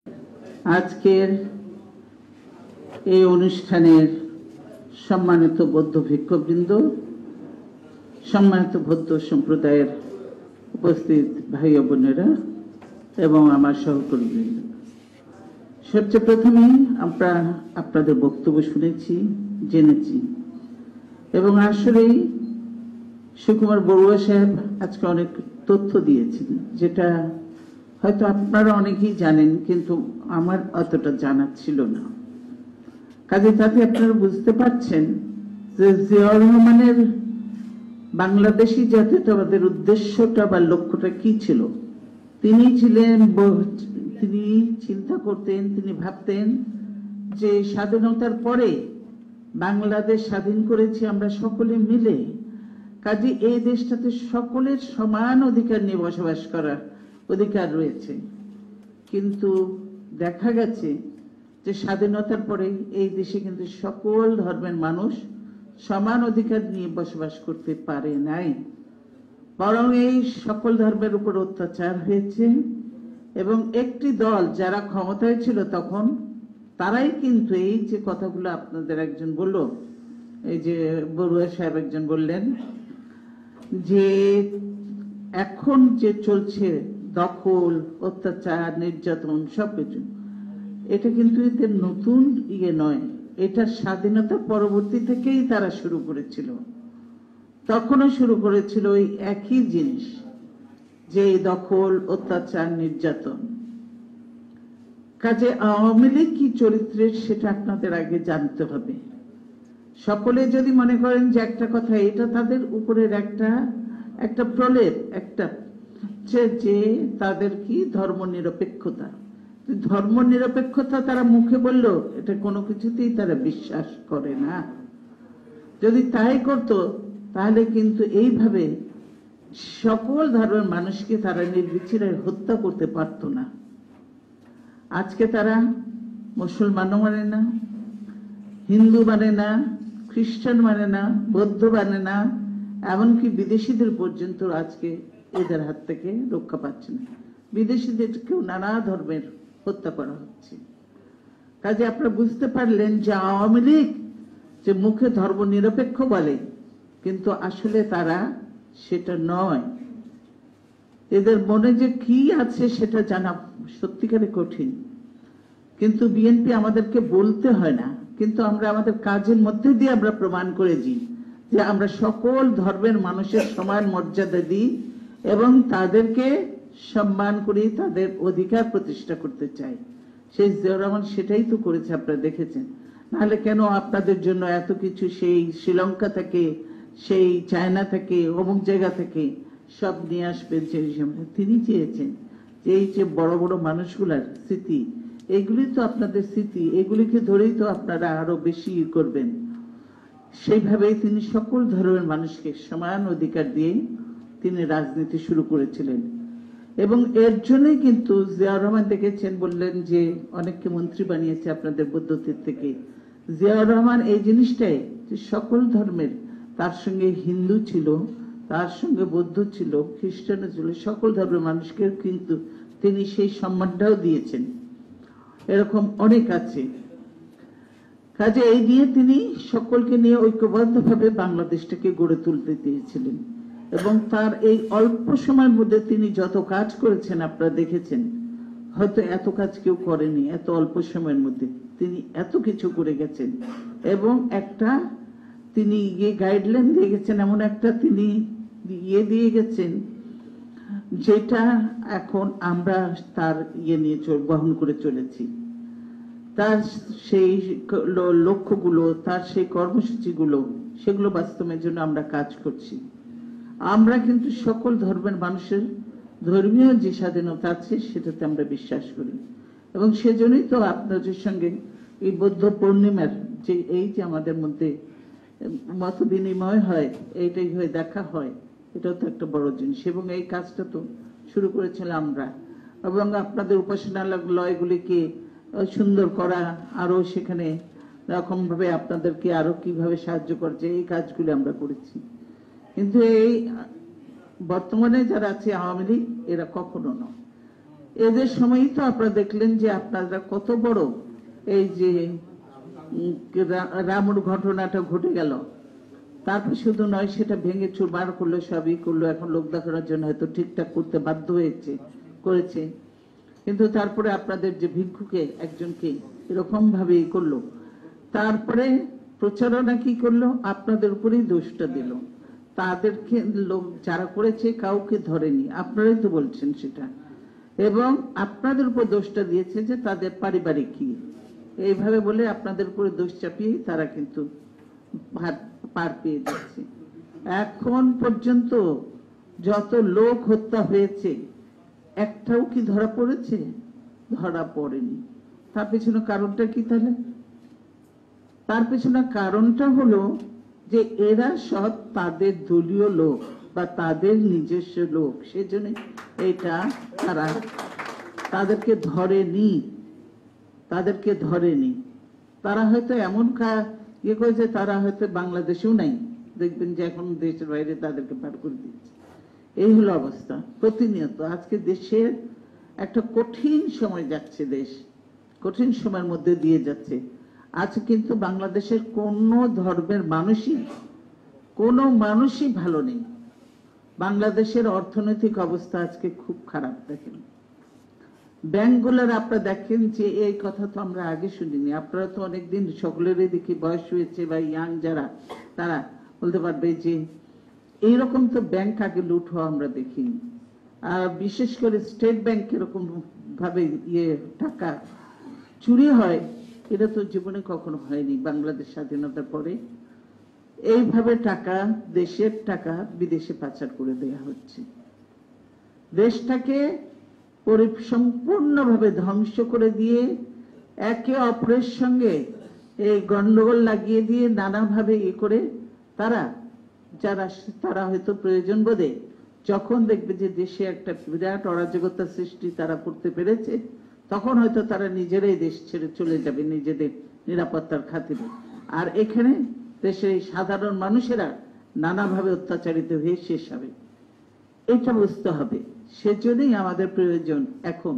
আজকের এই অনুষ্ঠানের সম্মানিত বৌদ্ধ ভিক্ষুবৃন্দ, সম্মানিত বৌদ্ধ সম্প্রদায়ের উপস্থিত ভাই ও বোনেরা এবং আমার সহকর্মীবৃন্দ, সবচেয়ে প্রথমেই আমরা আপনাদের বক্তব্য শুনেছি, জেনেছি এবং আসলেই সুকুমার বড়ুয়া সাহেব আজকে অনেক তথ্য দিয়েছেন, যেটা হয়তো আপনারা অনেকেই জানেন, কিন্তু আমার অতটা জানা ছিল না। কাজে তাতে আপনারা বুঝতে পারছেন যে জিয়াউর রহমানের বাংলাদেশি জাতীয়তাবাদের উদ্দেশ্যটা বা লক্ষ্যটা কি ছিল। তিনি চিন্তা করতেন, তিনি ভাবতেন যে স্বাধীনতার পরে বাংলাদেশ স্বাধীন করেছি আমরা সকলে মিলে, কাজে এই দেশটাতে সকলের সমান অধিকার নিয়ে বসবাস করার অধিকার রয়েছে। কিন্তু দেখা গেছে যে স্বাধীনতার পরে এই দেশে কিন্তু সকল ধর্মের মানুষ সমান অধিকার নিয়ে বসবাস করতে পারে নাই, বরং এই সকল ধর্মের উপর অত্যাচার হয়েছে। এবং একটি দল যারা ক্ষমতায় ছিল তখন, তারাই কিন্তু এই যে কথাগুলো আপনাদের একজন বলল, এই যে বড়ুয়া সাহেব একজন বললেন যে এখন যে চলছে দখল, অত্যাচার, নির্যাতন সবকিছু, এটা কিন্তু এদের নতুন নয়, এটা স্বাধীনতা পরবর্তী থেকেই তারা শুরু করেছিল। তখনও শুরু করেছিল ওই একই জিনিস, যে দখল, অত্যাচার, নির্যাতন। কাজে আওয়ামী লীগ কি চরিত্রের সেটা আপনাদের আগে জানতে হবে। সকলে যদি মনে করেন যে একটা কথা, এটা তাদের উপরের একটা প্রলেপ, একটা যে তাদের কি ধর্মনিরপেক্ষতা। ধর্মনিরপেক্ষতা তারা মুখে বললো, এটা কোনো কিছুতেই তারা বিশ্বাস করে না। যদি তাই করত তাহলে কিন্তু এইভাবে সকল ধর্মের মানুষকে তারা নির্বিচারে হত্যা করতে পারত না। আজকে তারা মুসলমানও মানে না, হিন্দু মানে না, খ্রিস্টান মানে না, বৌদ্ধ মানে না, এমনকি বিদেশিদের পর্যন্ত আজকে এদের হাত থেকে রক্ষা পাচ্ছে না। বিদেশিদেরকেও নানা ধর্মের হত্যা করা হচ্ছে। কাজে আপনারা বুঝতে পারলেন যে আওয়ামী লীগ যে মুখে ধর্ম নিরপেক্ষ বলে, কিন্তু আসলে তারা সেটা নয়। এদের মনে যে কি আছে সেটা জানা সত্যিকারে কঠিন, কিন্তু বিএনপি আমাদেরকে বলতে হয় না, কিন্তু আমরা আমাদের কাজের মধ্যে দিয়ে আমরা প্রমাণ করেছি যে আমরা সকল ধর্মের মানুষের সমান মর্যাদা দিই এবং তাদেরকে সম্মান করি, তাদের অধিকার প্রতিষ্ঠা করতে চাই। সেই জিয়াউর রহমান সেটাই তো করেছে, আপনারা দেখেছেন। নাহলে কেন আপনাদের জন্য এত কিছু সেই শ্রীলঙ্কা থেকে, সেই চায়না থেকে, অমুক জায়গা থেকে সব নিয়ে আসবেন। তিনি চেয়েছেন যে এই যে বড় বড় মানুষগুলার স্মৃতি, এগুলি তো আপনাদের স্মৃতি, এগুলিকে ধরেই তো আপনারা আরো বেশি করবেন। সেইভাবেই তিনি সকল ধর্মের মানুষকে সমান অধিকার দিয়ে তিনি রাজনীতি শুরু করেছিলেন। এবং এর জন্যই কিন্তু জিয়াউর রহমান দেখেছেন, বললেন যে অনেককে মন্ত্রী বানিয়েছে আপনাদের পদ্ধতির থেকে। জিয়াউর রহমান এই জিনিসটাই, যে সকল ধর্মের, তার সঙ্গে হিন্দু ছিল, তার সঙ্গে বৌদ্ধ ছিল, খ্রিস্টানও ছিল, সকল ধর্মের মানুষকে কিন্তু তিনি সেই সম্মানটাও দিয়েছেন। এরকম অনেক আছে। কাজে এই নিয়ে তিনি সকলকে নিয়ে ঐক্যবদ্ধভাবে বাংলাদেশটাকে গড়ে তুলতে দিয়েছিলেন। এবং তার এই অল্প সময়ের মধ্যে তিনি যত কাজ করেছেন আপনারা দেখেছেন, হয়তো এত কাজ কেউ করেনি। এত অল্প সময়ের মধ্যে তিনি এত কিছু করে গেছেন এবং একটা তিনি গাইডলাইন দিয়ে গেছেন, এমন একটা তিনি দিয়ে গেছেন যেটা এখন আমরা তার নিয়ে বহন করে চলেছি। তার সেই লক্ষ্যগুলো, তার সেই কর্মসূচিগুলো, সেগুলো বাস্তবের জন্য আমরা কাজ করছি। আমরা কিন্তু সকল ধর্মের মানুষের ধর্মীয় যে স্বাধীনতা আছে সেটাতে আমরা বিশ্বাস করি। এবং সেজন্যই তো আপনাদের সঙ্গে এই বৌদ্ধ পূর্ণিমার যে এই যে আমাদের মধ্যে মত বিনিময় হয়, এইটাই হয়ে দেখা হয়, এটাও তো একটা বড় জিনিস। এবং এই কাজটা তো শুরু করেছিলাম আমরা, এবং আপনাদের উপাসনালয়গুলিকে সুন্দর করা, আরো সেখানে রকম ভাবে আপনাদেরকে আরো কিভাবে সাহায্য করছে, এই কাজগুলি আমরা করেছি। কিন্তু এই বর্তমানে যারা আছে আওয়ামী লীগ, এরা কখনো নয়। এদের সময়ই তো আপনারা দেখলেন যে আপনারা কত বড় এই যে রামুর ঘটনাটা ঘটে গেল, তারপর শুধু নয় সেটা ভেঙে চুরমার করলো, সবই করলো, এখন লোক দেখানোর জন্য হয়তো ঠিকঠাক করতে বাধ্য করেছে। কিন্তু তারপরে আপনাদের যে ভিক্ষুকে একজনকে এরকম ভাবেই করলো, তারপরে প্রচারণা কি করলো, আপনাদের উপরেই দোষটা দিল। তাদেরকে লোক যারা করেছে কাউকে ধরেনি, আপনারাই তো বলছেন সেটা, এবং আপনাদের উপর দোষটা দিয়েছে যে তাদের পারিবারিক কি, এইভাবে বলে আপনাদের উপরে দোষ চাপিয়ে তারা কিন্তু পার পেয়ে যাচ্ছে। এখন পর্যন্ত যত লোক হত্যা হয়েছে একটাও কি ধরা পড়েছে? ধরা পড়েনি। তার পেছনে কারণটা কি তাহলে? তার পেছনে কারণটা হলো যে এরা সব তাদের দলীয় লোক বা তাদের নিজস্ব লোক, সেজন্য এটা তারা তাদেরকে ধরেনি। তারা হয়তো এমন ইয়ে করেছে, তারা হয়তো বাংলাদেশেও নাই, দেখবেন যে এখন দেশের বাইরে তাদেরকে পার করে দিচ্ছে। এই হলো অবস্থা প্রতিনিয়ত। আজকে দেশের একটা কঠিন সময় যাচ্ছে, দেশ কঠিন সময়ের মধ্যে দিয়ে যাচ্ছে। আজ কিন্তু বাংলাদেশের কোনো ধর্মের কোনো মানুষই ভালো নেই। বাংলাদেশের অর্থনৈতিক অবস্থা আজকে খুব খারাপ। দেখেন ব্যাংকগুলোর, আপনারা দেখেন যে এই কথা তো আমরা আগে শুনিনি। আপনারা তো অনেকদিন সকলেরই দেখি বয়স হয়েছে বা ইয়াং যারা, তারা বলতে পারবে যে এইরকম তো ব্যাংক আগে লুট হওয়া আমরা দেখিনি। আর বিশেষ করে স্টেট ব্যাংক এরকম ভাবে টাকা চুরি হয়, এটা তো জীবনে কখনো হয়নি বাংলাদেশ স্বাধীনতার পরে। এইভাবে টাকা, দেশের টাকা বিদেশে পাচার করে দেয়া হচ্ছে, দেশটাকে সম্পূর্ণভাবে ধ্বংস করে দিয়ে একে অপরের সঙ্গে এই গন্ডগোল লাগিয়ে দিয়ে নানাভাবে করে তারা হয়তো প্রয়োজন বোধে যখন দেখবে যে দেশে একটা বিরাট অরাজকতা সৃষ্টি তারা করতে পেরেছে, তখন হয়তো তারা নিজেরাই দেশ ছেড়ে চলে যাবে নিজেদের নিরাপত্তার খাতিরে। আর এখানে দেশের এই সাধারণ মানুষেরা নানাভাবে অত্যাচারিত হয়ে শেষ হবে। এটা বুঝতে হবে। সেজন্যই আমাদের প্রয়োজন এখন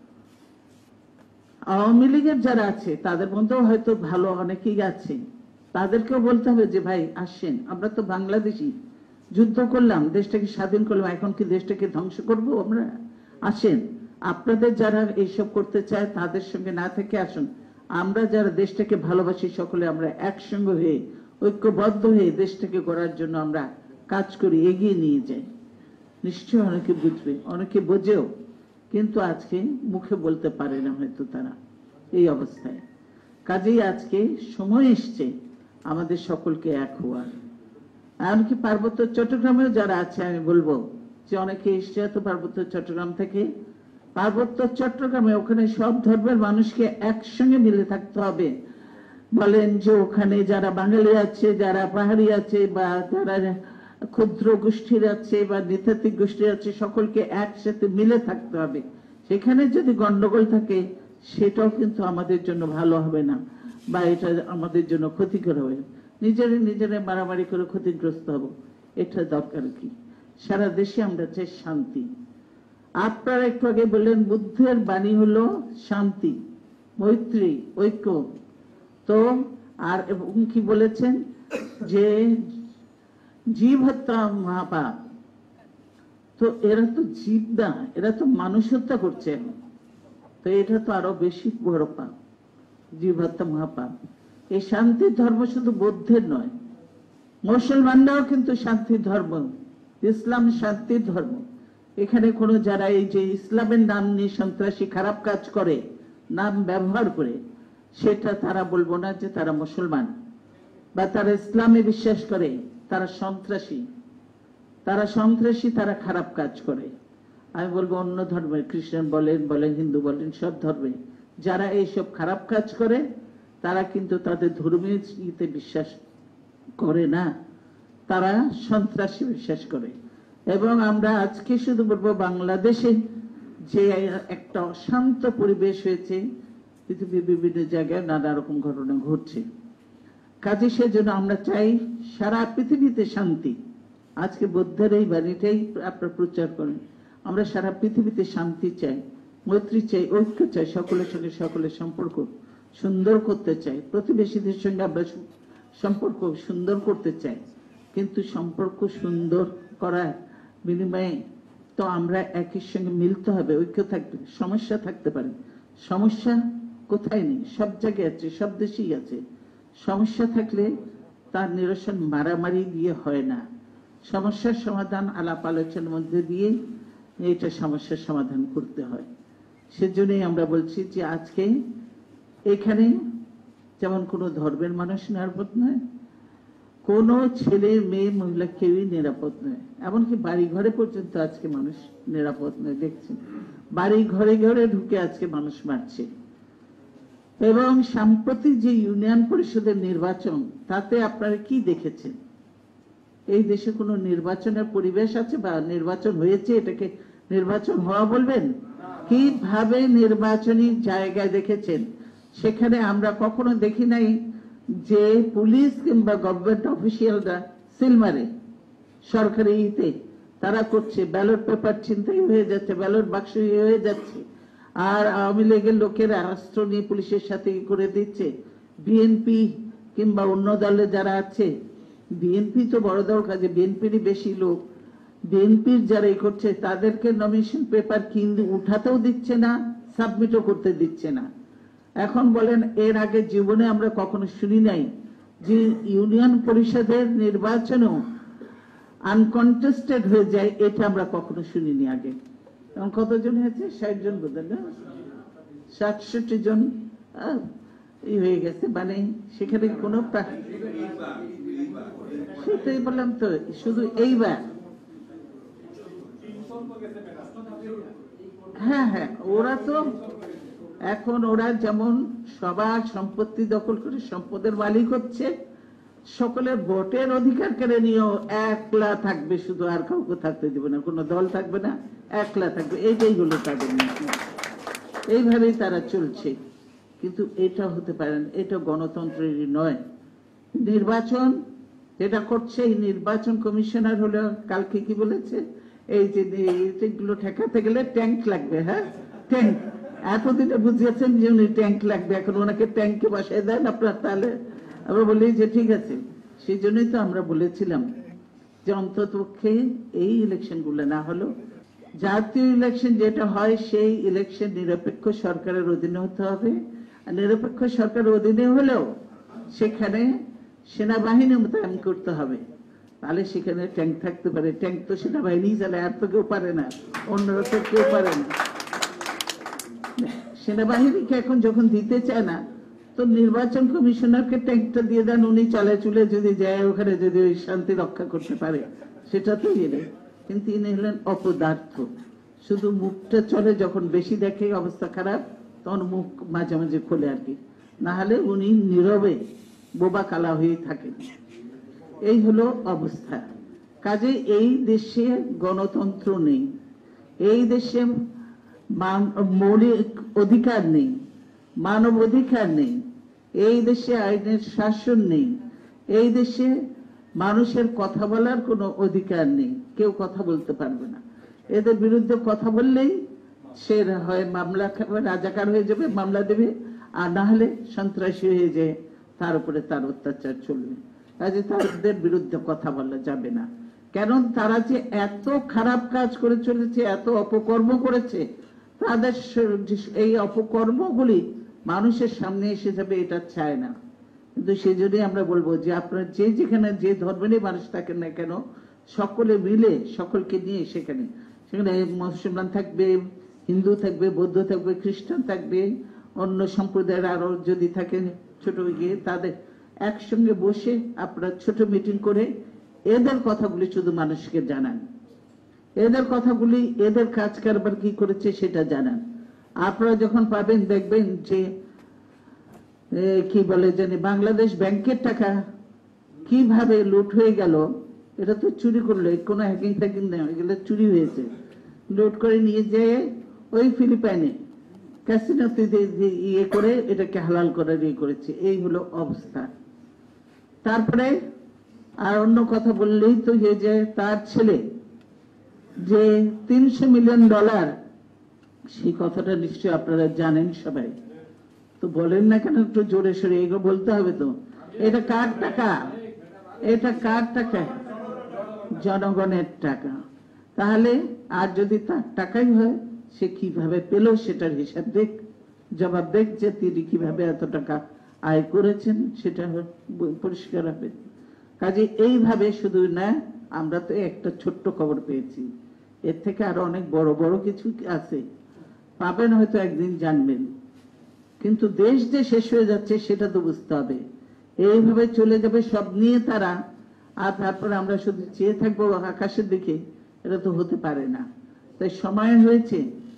আওয়ামী লীগের যারা আছে তাদের মধ্যেও হয়তো ভালো অনেকেই আছে, তাদেরকেও বলতে হবে যে ভাই আসেন, আমরা তো বাংলাদেশি, যুদ্ধ করলাম, দেশটাকে স্বাধীন করলাম, এখন কি দেশটাকে ধ্বংস করব আমরা? আসেন, আপনাদের যারা এইসব করতে চায় তাদের সঙ্গে না থেকে আসুন, আমরা যারা দেশটাকে ভালোবাসি সকলে আমরা একসঙ্গে হয়ে ঐক্যবদ্ধ হয়ে দেশটাকে গড়ার জন্য আমরা কাজ করি, এগিয়ে নিয়ে যাই। নিশ্চয় অনেকে বুঝবে, অনেকে বোঝেও, কিন্তু আজকে মুখে বলতে পারে না হয়তো তারা এই অবস্থায়। কাজেই আজকে সময় এসছে আমাদের সকলকে এক হওয়ার। এমনকি পার্বত্য চট্টগ্রামেও যারা আছে আমি বলবো যে অনেকে এসছে হয়তো পার্বত্য চট্টগ্রাম থেকে, পার্বত্য চট্টগ্রামে ওখানে সব ধর্মের মানুষকে একসঙ্গে মিলে থাকতে হবে। বলেন যে ওখানে যারা বাঙালি আছে, যারা পাহাড়ি আছে, বা যারা ক্ষুদ্র গোষ্ঠীর আছে বা নৃতাত্ত্বিক গোষ্ঠীর আছে, সকলকে একসাথে মিলে থাকতে হবে। সেখানে যদি গন্ডগোল থাকে সেটাও কিন্তু আমাদের জন্য ভালো হবে না, বা এটা আমাদের জন্য ক্ষতিকর হবে। নিজেরা মারামারি করে ক্ষতিগ্রস্ত হব, এটা দরকার কি? সারা দেশে আমরা চাই শান্তি। আপনারা একটু আগে বললেন বুদ্ধের বাণী হলো শান্তি, মৈত্রী, ঐক্য। তো আর এবং কি বলেছেন যে জীব হত্যা মহাপাপ। তো এরা তো জীব না, এরা তো মানুষ হত্যা করছে, তো এটা তো আরো বেশি বড় পাপ, জীব হত্যা মহাপাপ। এই শান্তির ধর্ম শুধু বৌদ্ধের নয়, মুসলমানরাও কিন্তু শান্তির ধর্ম, ইসলাম শান্তির ধর্ম। এখানে কোনো যারা এই যে ইসলামের নাম নিয়ে সন্ত্রাসী খারাপ কাজ করে, নাম ব্যবহার করে, সেটা তারা বলবো না যে তারা মুসলমান বা তারা ইসলামে বিশ্বাস করে, তারা সন্ত্রাসী, তারা খারাপ কাজ করে। আমি বলবো অন্য ধর্মের, খ্রিস্টান বলেন হিন্দু বলেন, সব ধর্মে যারা এইসব খারাপ কাজ করে তারা কিন্তু তাদের ধর্মীয় ইতে বিশ্বাস করে না, তারা সন্ত্রাসী বিশ্বাস করে। এবং আমরা আজকে শুধু বলবো বাংলাদেশে যে একটা অশান্ত পরিবেশ হয়েছে, পৃথিবীর বিভিন্ন জায়গায় নানা রকম ঘটনা ঘটছে। কাজে সেজন্য আমরা চাই সারা পৃথিবীতে শান্তি। আজকে বুদ্ধের এই বাণীটাই আপনারা প্রচার করেন, আমরা সারা পৃথিবীতে শান্তি চাই। মৈত্রী চাই, ঐক্য চাই, সকলের সঙ্গে সকলের সম্পর্ক সুন্দর করতে চাই, প্রতিবেশীদের সঙ্গে আমরা সম্পর্ক সুন্দর করতে চাই। কিন্তু সম্পর্ক সুন্দর করার বিনিময়ে তো আমরা একই সঙ্গে মিলতে হবে, ঐক্য থাকবে। সমস্যা থাকতে পারে, সমস্যা কোথায় নেই, সব জায়গায় আছে, সব দেশেই আছে। সমস্যা থাকলে তার নিরসন মারামারি দিয়ে হয় না, সমস্যার সমাধান আলাপ আলোচনার মধ্যে দিয়ে এইটা সমস্যার সমাধান করতে হয়। সেজন্যই আমরা বলছি যে আজকে এখানে যেমন কোনো ধর্মের মানুষ নিরাপদ নয়, কোনো ছেলে মেয়ে মহিলা কেউই নিরাপদ নয়, এমনকি বাড়ি ঘরে পর্যন্ত আজকে মানুষ নিরাপদ নয়। দেখছেন বাড়ি ঘরে ঘরে ঢুকে আজকে মানুষ মারছে। এবং সম্প্রতি যে ইউনিয়ন পরিষদের নির্বাচন, তাতে আপনারা কি দেখেছেন? এই দেশে কোনো নির্বাচনের পরিবেশ আছে বা নির্বাচন হয়েছে এটাকে নির্বাচন হওয়া বলবেন? কিভাবে নির্বাচনী জায়গায় দেখেছেন? সেখানে আমরা কখনো দেখি নাই যে পুলিশ কিংবা গভর্নমেন্ট অফিসিয়ালরা সিল মারে সরকারি ইতে, তারা করছে ব্যালট পেপার ছিনতাই হয়ে যাচ্ছে, ব্যালট বাক্স হয়ে যাচ্ছে, আর আওয়ামী লীগের লোকেরা অস্ত্র নিয়ে পুলিশের সাথে করে দিচ্ছে। বিএনপি কিংবা অন্য দলে যারা আছে, বিএনপি তো বড় দল, কাজে বিএনপিরই বেশি লোক, বিএনপির যারা করছে তাদেরকে নমিনেশন পেপার কিনতে উঠাতেও দিচ্ছে না, সাবমিটও করতে দিচ্ছে না। এখন বলেন, এর আগে জীবনে আমরা কখনো শুনি নাই যে ইউনিয়ন পরিষদের নির্বাচনও আনকন্টেস্টেড হয়ে যায়, এটা আমরা কখনো শুনিনি আগে। এখন কতজন হয়েছে? 60 জন বোধহয়, না 67 জন হয়ে গেছে, মানে সেখানে কোনো সেটাই বললাম তো, শুধু এইবার। হ্যাঁ হ্যাঁ, ওরা তো এখন ওরা যেমন সবার সম্পত্তি দখল করে সম্পদের মালিক হচ্ছে, সকলের ভোটের অধিকার কেড়ে নিয়েও একলা থাকবে, শুধু আর কাউকে থাকতে দেবে না, কোনো দল থাকবে না, একলা থাকবে, এইটাই হলো তাদের নীতি। এইভাবেই তারা চলছে। কিন্তু এটা হতে পারে না, এটা গণতন্ত্রেরই নয়। নির্বাচন যেটা করছে, এই নির্বাচন কমিশনার হলো কালকে কি বলেছে, এই যে এইগুলো ঠেকাতে গেলে ট্যাঙ্ক লাগবে। হ্যাঁ, ট্যাঙ্ক এতদিনে বুঝিয়েছেন যে উনি ট্যাঙ্ক লাগবে, এখন ওনাকে ট্যাঙ্কে বসায় দেন আপনার, তাহলে আমরা বলি যে ঠিক আছে। সেই জন্যই তো আমরা বলেছিলাম যে অন্ততপক্ষে এই ইলেকশন গুলো না হলো, জাতীয় ইলেকশন যেটা হয় সেই ইলেকশন নিরপেক্ষ সরকারের অধীনে হতে হবে। আর নিরপেক্ষ সরকারের অধীনে হলেও সেখানে সেনাবাহিনী মোতায়েন করতে হবে, তাহলে সেখানে ট্যাঙ্ক থাকতে পারে। ট্যাঙ্ক তো সেনাবাহিনী চালে, আর তো কেউ পারে না, অন্যরা তো কেউ পারে না। সেনাবাহিনীকে এখন যখন দিতে চায় না, তো নির্বাচন কমিশনারকে ট্যাঙ্কটা দিয়ে দেন, উনি চালে চুলে যদি যায় ওখানে, যদি ওই শান্তি রক্ষা করতে পারে, সেটা তো ইয়ে। কিন্তু ইনি হলেন অপদার্থ, শুধু মুখটা চলে, যখন বেশি দেখে অবস্থা খারাপ তখন মুখ মাঝে মাঝে খোলে আর কি, না হলে উনি নীরবে বোবা কালা হয়ে থাকেন। এই হলো অবস্থা। কাজে এই দেশে গণতন্ত্র নেই, এই দেশে মৌলিক অধিকার নেই, মানব অধিকার নেই, এই দেশে আইনের শাসন নেই, এই দেশে মানুষের কথা বলার কোনো অধিকার নেই, কেউ কথা বলতে পারবে না। এদের বিরুদ্ধে কথা বললেই সে হয় মামলা খাবে, রাজাকার হয়ে যাবে, মামলা দেবে, আর না হলে সন্ত্রাসী হয়ে যায়, তার উপরে তার অত্যাচার চলবে। কাজে তাদের বিরুদ্ধে কথা বলা যাবে না, কেন তারা যে এত খারাপ কাজ করে চলেছে, এত অপকর্ম করেছে, তাদের এই অপকর্মগুলি মানুষের সামনে এসে যাবে, এটা চায় না। কিন্তু সেই জন্যই আমরা বলবো যে আপনার যে যেখানে যে ধর্মেরই মানুষ থাকেন না কেন, সকলে মিলে সকলকে নিয়ে সেখানে মুসলমান থাকবে, হিন্দু থাকবে, বৌদ্ধ থাকবে, খ্রিস্টান থাকবে, অন্য সম্প্রদায়ের আরো যদি থাকে ছোট গিয়ে, তাদের একসঙ্গে বসে আপনারা ছোট মিটিং করে এদের কথাগুলি শুধু মানুষকে জানান, এদের কথাগুলি, এদের কাজ কারবার কি করেছে সেটা জানান। আপনারা যখন পাবেন দেখবেন যে কি বলে জানি বাংলাদেশ ব্যাংকের টাকা কিভাবে লুট হয়ে গেল। এটা তো চুরি করলো, কোনো হ্যাকিং ফ্যাকিং নেই, এগুলো চুরি হয়েছে, লুট করে নিয়ে যেয়ে ওই ফিলিপাইনে ক্যাসিনোতে ইয়ে করে এটাকে হালাল করার ইয়ে করেছে। এই হলো অবস্থা। তারপরে আর অন্য কথা বললেই তো যে তার ছেলে যে $300 মিলিয়ন সেই কথাটা নিশ্চয়ই আপনারা জানেন সবাই, তো বলেন না কেন একটু জোরে সোরে, এগুলো বলতে হবে তো। এটা কার টাকা? এটা কার টাকা? জনগণের টাকা। তাহলে আর যদি তার টাকাই হয়, সে কিভাবে পেল সেটার হিসাব দেখ, জবাব দেখ, যে তিনি কিভাবে এত টাকা আয় করেছেন, সেটা পরিষ্কার হবে। কাজে এইভাবে শুধু না, আমরা তো একটা ছোট্ট খবর পেয়েছি, এর থেকে আরো অনেক বড় বড় কিছু আছে, পাবেন হয়তো একদিন, জানবেন। কিন্তু দেশ যে শেষ হয়ে যাচ্ছে সেটা তো বুঝতে হবে। এইভাবে চলে যাবে সব নিয়ে তারা, আর তারপরে আমরা শুধু চেয়ে থাকবো আকাশের দিকে, এটা তো হতে পারে না। তাই সময় হয়েছে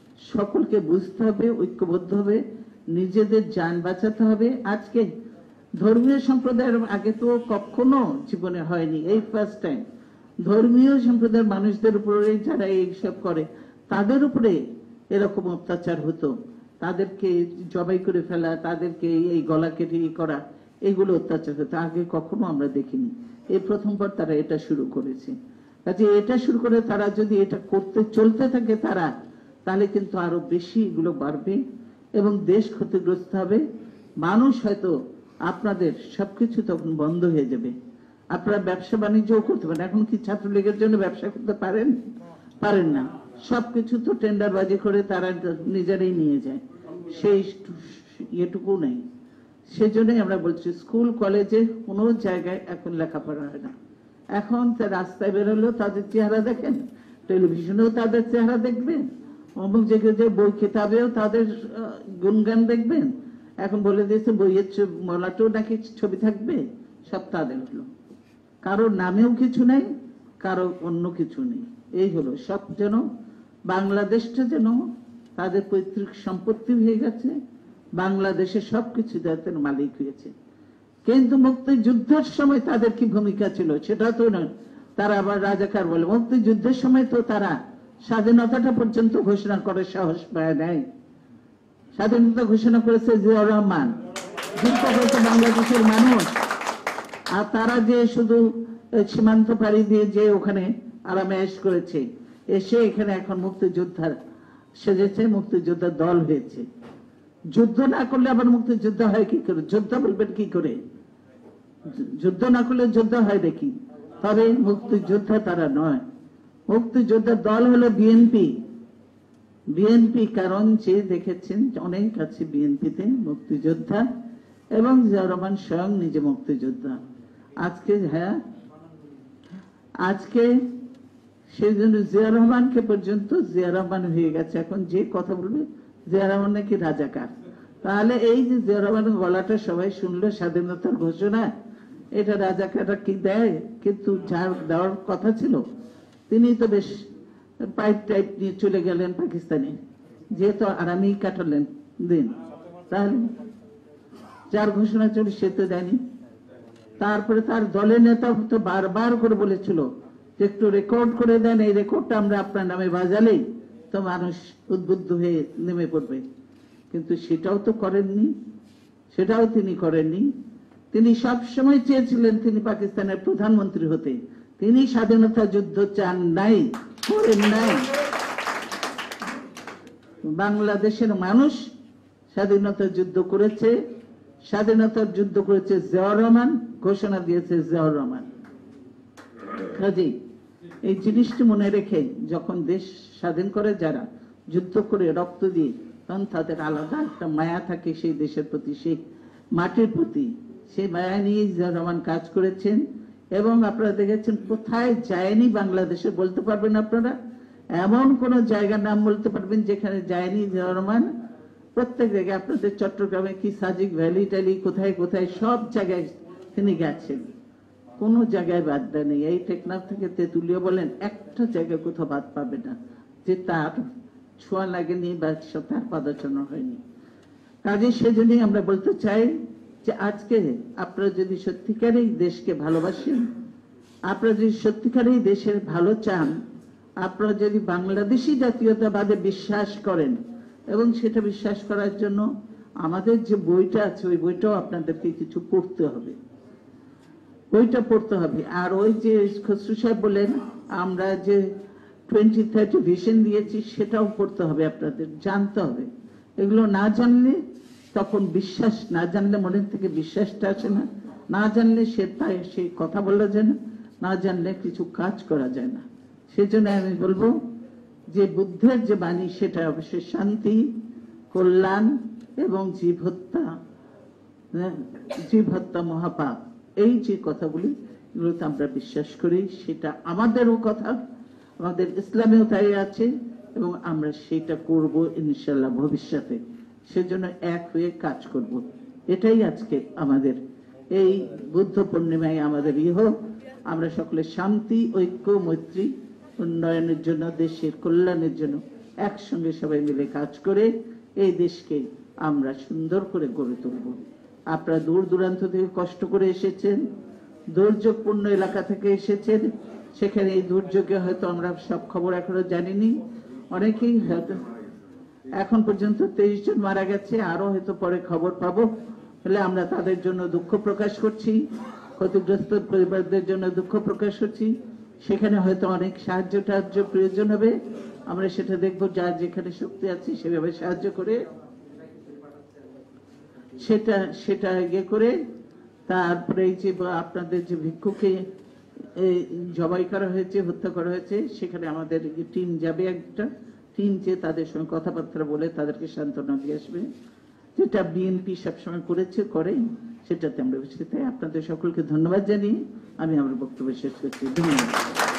সকলকে বুঝতে হবে, ঐক্যবদ্ধ হবে, নিজেদের জান বাঁচাতে হবে। আজকে ধর্মীয় সম্প্রদায়ের আগে তো কখনো জীবনে হয়নি, এই ফার্স্ট টাইম ধর্মীয় সম্প্রদায়ের মানুষদের উপরে, যারা এইসব করে তাদের উপরে এরকম অত্যাচার হতো, তাদেরকে জবাই করে ফেলা, তাদেরকে এই গলা কেটে করা, এগুলো অত্যাচার হতো, আগে কখনো আমরা দেখিনি। এই প্রথমবার তারা এটা শুরু করেছে। কাজে এটা শুরু করে তারা যদি এটা করতে চলতে থাকে তারা, তাহলে কিন্তু আরো বেশি এগুলো বাড়বে এবং দেশ ক্ষতিগ্রস্ত হবে। মানুষ হয়তো, আপনাদের সবকিছু তখন বন্ধ হয়ে যাবে, আপনারা ব্যবসা বাণিজ্যও করতে পারেন। এখন কি ছাত্রলীগের জন্য ব্যবসা করতে পারেন? পারেন না। সবকিছু তো টেন্ডারবাজি করে তারা নিজেরাই নিয়ে যায়, সেই ইয়েটুকু নেই। সেজন্যই আমরা বলছি, স্কুল কলেজে কোনো জায়গায় এখন লেখাপড়া হয় না। এখন রাস্তায় বেরোলেও তাদের চেহারা দেখেন, টেলিভিশনেও তাদের চেহারা দেখবেন, অমুক জায়গায় যে বই কিতাবেও তাদের গুণগান দেখবেন। এখন বলে দিয়েছে বইয়ের মলাটেও নাকি ছবি থাকবে, সব তাদের হলো। কারো নামেও কিছু নেই, কারো অন্য কিছু নেই। এই হলো সব, যেন বাংলাদেশটা যেন তাদের পৈতৃক সম্পত্তি হয়ে গেছে, বাংলাদেশে সবকিছু তাদের মালিক হয়েছে। কিন্তু মুক্তিযুদ্ধের সময় তাদের কি ভূমিকা ছিল সেটা তো নয়। তারা আবার রাজাকার বলে। মুক্তিযুদ্ধের সময় তো তারা স্বাধীনতাটা পর্যন্ত ঘোষণা করে সাহস পায় নাই। স্বাধীনতা ঘোষণা করেছে জিয়াউর রহমান, যুদ্ধ করেছে বাংলাদেশের মানুষ। আর তারা যে শুধু সীমান্ত পাড়ি দিয়ে যে ওখানে আরামে এশ করেছে, এসে এখানে এখন মুক্তিযোদ্ধার সেজেছে, মুক্তিযোদ্ধার দল হয়েছে। যুদ্ধ না করলে আবার মুক্তিযোদ্ধা হয় কি করে? যোদ্ধা বলবেন কি করে? যুদ্ধ না করলে যোদ্ধা হয় দেখি, তবে মুক্তিযোদ্ধা তারা নয়। মুক্তিযোদ্ধার দল হলো বিএনপি। বিএনপি কারণ যে দেখেছেন অনেক আছে বিএনপিতে মুক্তিযোদ্ধা, এবং জিয়াউর রহমান স্বয়ং নিজে মুক্তিযোদ্ধা। আজকে হ্যাঁ, আজকে সেই জন্য জিয়াউর রহমানকে পর্যন্ত জিয়াউর রহমান হয়ে গেছে। এখন যে কথা বলবে জিয়াউর রহমান নাকি রাজাকার, তাহলে এই যে জিয়াউর রহমানের গলাটা সবাই শুনলো স্বাধীনতার ঘোষণা, এটা রাজাকাররা কি দেয়? কিন্তু যার দেওয়ার কথা ছিল তিনি তো বেশ পাইপ টাইপ নিয়ে চলে গেলেন পাকিস্তানে, যেহেতু আরামেই কাটালেন দিন। তাহলে যার ঘোষণা ছিল সে তো দেয়নি। তারপরে তার দলের নেতা তো বারবার করে বলেছিল যে একটু রেকর্ড করে দেন, এই রেকর্ডটা আমরা আপনার নামে বাজালেই তো মানুষ উদ্বুদ্ধ হয়ে নেমে পড়বে। কিন্তু সেটাও তো করেননি, সেটাও তিনি করেননি। তিনি সবসময় চেয়েছিলেন তিনি পাকিস্তানের প্রধানমন্ত্রী হতে, তিনি স্বাধীনতা যুদ্ধ চান নাই, করেন নাই। বাংলাদেশের মানুষ স্বাধীনতা যুদ্ধ করেছে, স্বাধীনতার যুদ্ধ করেছে জিয়াউর রহমান, ঘোষণা দিয়েছে জিয়াউর রহমান। কাজেই এই জিনিসটি মনে রেখে যখন দেশ স্বাধীন করে যারা, যুদ্ধ করে রক্ত দিয়ে, তখন তাদের আলাদা একটা মায়া থাকে সেই দেশের প্রতি, সেই মাটির প্রতি। সেই মায়া নিয়ে জিয়াউর রহমান কাজ করেছেন। এবং আপনারা দেখেছেন কোথায় যায়নি বাংলাদেশে, বলতে পারবেন আপনারা? এমন কোন জায়গার নাম বলতে পারবেন যেখানে যায়নি জিয়াউর রহমান? প্রত্যেক জায়গায়, আপনাদের চট্টগ্রামে কি সাজিক ভ্যালি ট্যালি কোথায় কোথায় সব জায়গায় তিনি গেছেন, কোনো জায়গায় বাদ দেয় নেই। এই টেকনাফ থেকে তেঁতুলিয়া বলেন, একটা জায়গায় কোথাও বাদ পাবে না যে তার ছোঁয়া লাগেনি বা তার পদার্চনা হয়নি। কাজে সেজন্যই আমরা বলতে চাই যে আজকে আপনারা যদি সত্যিকারেই দেশকে ভালোবাসেন, আপনারা যদি সত্যিকারেই দেশের ভালো চান, আপনারা যদি বাংলাদেশি জাতীয়তাবাদে বিশ্বাস করেন, এবং সেটা বিশ্বাস করার জন্য আমাদের যে বইটা আছে ওই বইটাও আপনাদেরকে কিছু পড়তে হবে, বইটা পড়তে হবে। আর ওই যে খসরু সাহেব বলেন আমরা যে 2030 ভিশন দিয়েছি, সেটাও করতে হবে, আপনাদের জানতে হবে। এগুলো না জানলে তখন বিশ্বাস, না জানলে মনের থেকে বিশ্বাসটা আসে না, না জানলে তাই সেই কথা বলা যায় না, না জানলে কিছু কাজ করা যায় না। সেজন্য আমি বলবো যে বুদ্ধের যে বাণী সেটা অবশ্যই শান্তি, কল্যাণ এবং জীব হত্যা মহাপাপ, এই যে কথাগুলি, এগুলোতে আমরা বিশ্বাস করি, সেটা আমাদেরও কথা, আমাদের ইসলামেও তাই আছে, এবং আমরা সেটা করব ইনশাআল্লাহ ভবিষ্যতে। সেজন্য এক হয়ে কাজ করব। এটাই আজকে আমাদের এই বুদ্ধ পূর্ণিমায় আমাদের হোক। আমরা সকলে শান্তি, ঐক্য, মৈত্রী, উন্নয়নের জন্য, দেশের কল্যাণের জন্য একসঙ্গে সবাই মিলে কাজ করে এই দেশকে আমরা সুন্দর করে গড়ে তুলব। আপনারা দূর দূরান্ত থেকে কষ্ট করে এসেছেন, দুর্যোগপূর্ণ এলাকা থেকে এসেছেন, সেখানে এই দুর্যোগে হয়তো আমরা সব খবর এখনো জানিনি, অনেকেই হয়তো এখন পর্যন্ত 23 জন মারা গেছে, আরো হয়তো পরে খবর পাবো। হলে আমরা তাদের জন্য দুঃখ প্রকাশ করছি, ক্ষতিগ্রস্ত পরিবারদের জন্য দুঃখ প্রকাশ করছি। সেখানে হয়তো অনেক সাহায্য টাহায্য প্রয়োজন হবে, আমরা সেটা দেখবো, যার যেখানে শক্তি আছে সেভাবে সাহায্য করে সেটা ইয়ে করে। তারপরে এই যে আপনাদের যে ভিক্ষুকে জবাই করা হয়েছে, হত্যা করা হয়েছে, সেখানে আমাদের টিম যাবে, একটা টিম যে তাদের সঙ্গে কথাবার্তা বলে তাদেরকে সান্ত্বনা দিয়ে আসবে, যেটা বিএনপি সবসময় করেছে, করে, সেটাতে আমরা বুঝতে। আপনাদের সকলকে ধন্যবাদ জানিয়ে আমি আমার বক্তব্য শেষ করছি। ধন্যবাদ।